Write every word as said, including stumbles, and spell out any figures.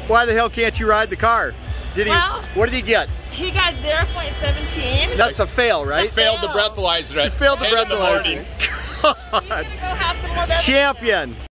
Why the hell can't you ride the car? Did he? Well, what did he get? He got zero point one seven. That's a fail, right? Failed the breathalyzer. He failed the ten in the breathalyzer. morning. He's gonna go have some more Champion.